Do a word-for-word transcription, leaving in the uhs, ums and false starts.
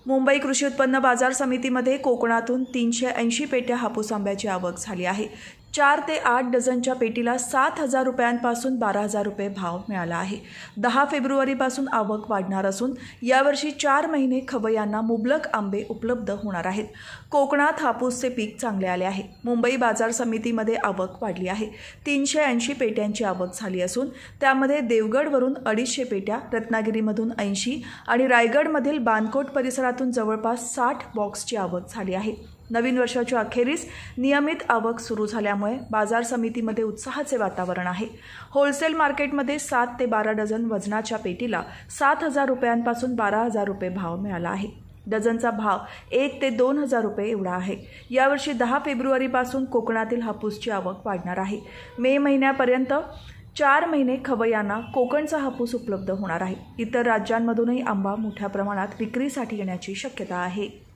मुंबई कृषी उत्पन्न बाजार समितीमध्ये कोकणातून तीनशे ऐंशी पेट्या हापूस आंब्याची आवक झाली आहे। चार ते आठ डझनच्या पेटीला सात हजार रुपयांपासून बारा हजार रुपये भाव मिळाला आहे। दहा फेब्रुवारीपासून आवक वाढणार असून यावर्षी चार महिने खवय्यांना मुबलक आंबे उपलब्ध होणार आहेत। कोकणात हापूसचे पीक चांगले आले आहे। मुंबई बाजार समितीमध्ये आवक वाढली आहे। तीनशे ऐंशी पेट्यांची आवक झाली असून त्यामध्ये देवगडवरून अडीचशे पेट्या, रत्नागिरीमधून ऐंशी आणि रायगडमधील बानकोट परिसरातून जवळपास साठ बॉक्सची आवक झाली आहे। नवीन वर्षाच्या अखेरीस नियमित आवक सुरू झाल्यामुळे बाजार समितीमध्ये उत्साहाचे वातावरण आहे। होलसेल मार्केटमध्ये सात ते बारा डझन वजनाच्या पेटीला सात हजार रुपयांपासून बारा हजार रुपये भाव मिळाला आहे। डझनचा भाव एक ते दोन हजार रुपये एवढा आहे। यावर्षी दहा फेब्रुवारीपासून कोकणातील हापूसची आवक वाढणार आहे। मे महिन्यापर्यंत चार महिने खवय्यांना कोकणचा हापूस उपलब्ध होणार आहे। इतर राज्यांमधूनही आंबा मोठ्या प्रमाणात विक्रीसाठी येण्याची शक्यता आहे।